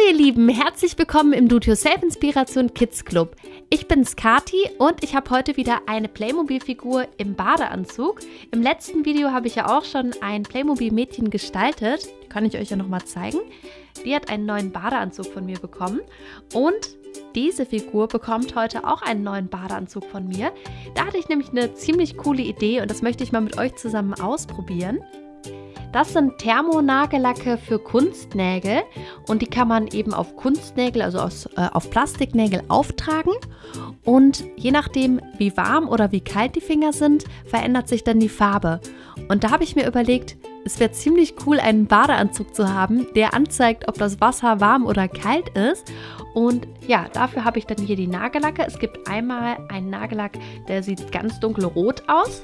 ihr Lieben, herzlich willkommen im Do-It-Yourself Inspiration Kids Club. Ich bin's Kati und ich habe heute wieder eine Playmobil-Figur im Badeanzug. Im letzten Video habe ich ja auch schon ein Playmobil-Mädchen gestaltet. Die kann ich euch ja nochmal zeigen. Die hat einen neuen Badeanzug von mir bekommen und diese Figur bekommt heute auch einen neuen Badeanzug von mir. Da hatte ich nämlich eine ziemlich coole Idee und das möchte ich mal mit euch zusammen ausprobieren. Das sind Thermonagellacke für Kunstnägel und die kann man eben auf Kunstnägel, also auf Plastiknägel auftragen. Und je nachdem, wie warm oder wie kalt die Finger sind, verändert sich dann die Farbe. Und da habe ich mir überlegt, es wäre ziemlich cool, einen Badeanzug zu haben, der anzeigt, ob das Wasser warm oder kalt ist. Und ja, dafür habe ich dann hier die Nagellacke. Es gibt einmal einen Nagellack, der sieht ganz dunkelrot aus.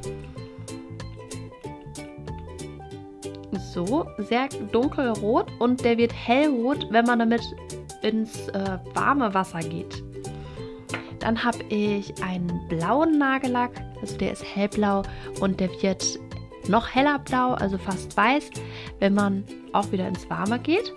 So, sehr dunkelrot und der wird hellrot, wenn man damit ins warme Wasser geht. Dann habe ich einen blauen Nagellack, also der ist hellblau und der wird noch heller blau, also fast weiß, wenn man auch wieder ins Warme geht.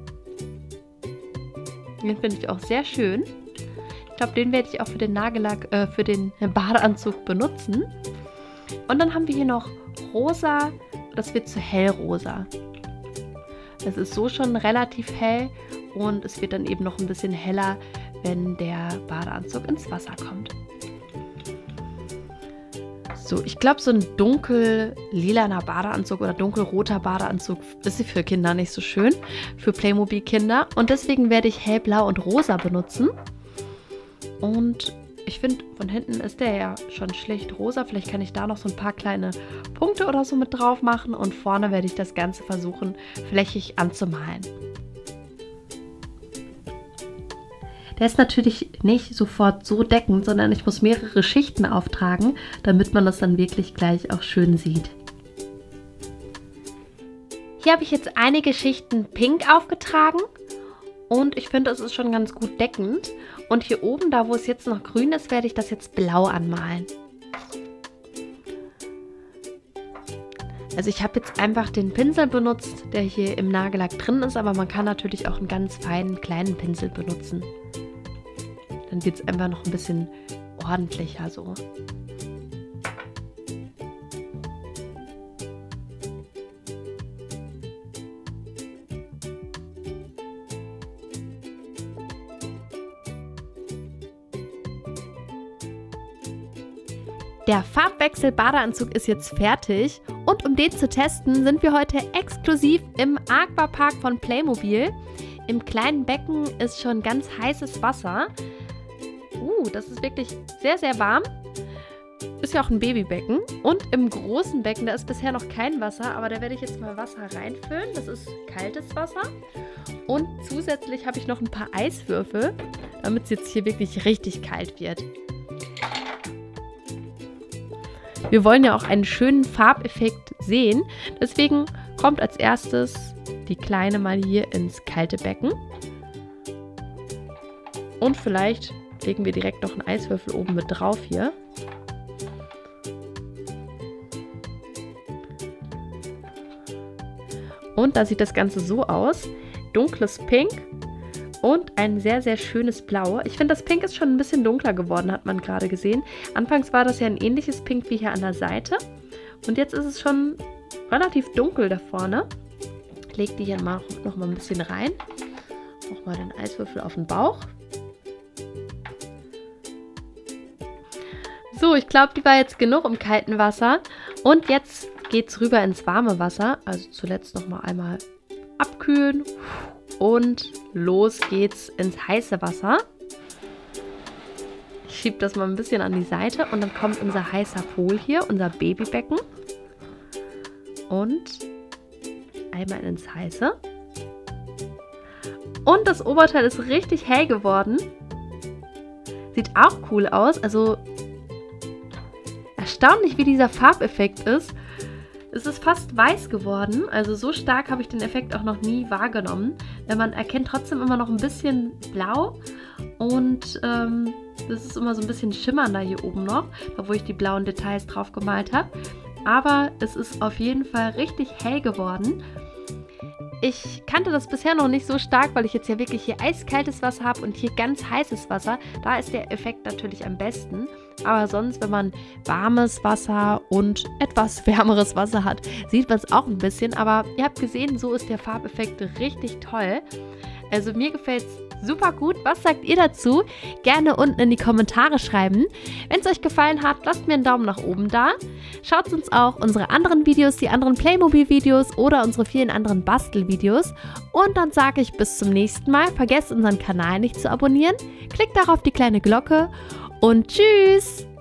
Den finde ich auch sehr schön. Ich glaube, den werde ich auch für den Nagellack, für den Badeanzug benutzen. Und dann haben wir hier noch rosa. Das wird zu hellrosa. Es ist so schon relativ hell und es wird dann eben noch ein bisschen heller, wenn der Badeanzug ins Wasser kommt. So, ich glaube, so ein dunkel-lilaner Badeanzug oder dunkelroter Badeanzug ist für Kinder nicht so schön, für Playmobil-Kinder. Und deswegen werde ich hellblau und rosa benutzen. Und ich finde, von hinten ist der ja schon schlicht rosa. Vielleicht kann ich da noch so ein paar kleine Punkte oder so mit drauf machen. Und vorne werde ich das Ganze versuchen, flächig anzumalen. Der ist natürlich nicht sofort so deckend, sondern ich muss mehrere Schichten auftragen, damit man das dann wirklich gleich auch schön sieht. Hier habe ich jetzt einige Schichten Pink aufgetragen. Und ich finde, es ist schon ganz gut deckend. Und hier oben, da wo es jetzt noch grün ist, werde ich das jetzt blau anmalen. Also ich habe jetzt einfach den Pinsel benutzt, der hier im Nagellack drin ist. Aber man kann natürlich auch einen ganz feinen, kleinen Pinsel benutzen. Dann wird es einfach noch ein bisschen ordentlicher so. Der Farbwechsel-Badeanzug ist jetzt fertig und um den zu testen, sind wir heute exklusiv im Aquapark von Playmobil. Im kleinen Becken ist schon ganz heißes Wasser. Das ist wirklich sehr, sehr warm. Ist ja auch ein Babybecken. Und im großen Becken, da ist bisher noch kein Wasser, aber da werde ich jetzt mal Wasser reinfüllen. Das ist kaltes Wasser. Und zusätzlich habe ich noch ein paar Eiswürfel, damit es jetzt hier wirklich richtig kalt wird. Wir wollen ja auch einen schönen Farbeffekt sehen. Deswegen kommt als erstes die Kleine mal hier ins kalte Becken. Und vielleicht legen wir direkt noch einen Eiswürfel oben mit drauf hier. Und da sieht das Ganze so aus. Dunkles Pink und ein sehr, sehr schönes Blau. Ich finde, das Pink ist schon ein bisschen dunkler geworden, hat man gerade gesehen. Anfangs war das ja ein ähnliches Pink wie hier an der Seite. Und jetzt ist es schon relativ dunkel da vorne. Ich lege die hier noch mal ein bisschen rein. Nochmal den Eiswürfel auf den Bauch. So, ich glaube, die war jetzt genug im kalten Wasser. Und jetzt geht es rüber ins warme Wasser. Also zuletzt nochmal einmal abkühlen. Und los geht's ins heiße Wasser. Ich schiebe das mal ein bisschen an die Seite und dann kommt unser heißer Pool hier, unser Babybecken. Und einmal ins Heiße. Und das Oberteil ist richtig hell geworden. Sieht auch cool aus. Also erstaunlich, wie dieser Farbeffekt ist. Es ist fast weiß geworden, also so stark habe ich den Effekt auch noch nie wahrgenommen. Man erkennt trotzdem immer noch ein bisschen blau und das ist immer so ein bisschen schimmernder hier oben noch, wo ich die blauen Details drauf gemalt habe. Aber es ist auf jeden Fall richtig hell geworden. Ich kannte das bisher noch nicht so stark, weil ich jetzt ja wirklich hier eiskaltes Wasser habe und hier ganz heißes Wasser. Da ist der Effekt natürlich am besten. Aber sonst, wenn man warmes Wasser und etwas wärmeres Wasser hat, sieht man es auch ein bisschen. Aber ihr habt gesehen, so ist der Farbeffekt richtig toll. Also mir gefällt es super gut. Was sagt ihr dazu? Gerne unten in die Kommentare schreiben. Wenn es euch gefallen hat, lasst mir einen Daumen nach oben da. Schaut uns auch unsere anderen Videos, die anderen Playmobil-Videos oder unsere vielen anderen Bastelvideos. Und dann sage ich bis zum nächsten Mal. Vergesst unseren Kanal nicht zu abonnieren. Klickt auch auf die kleine Glocke und tschüss!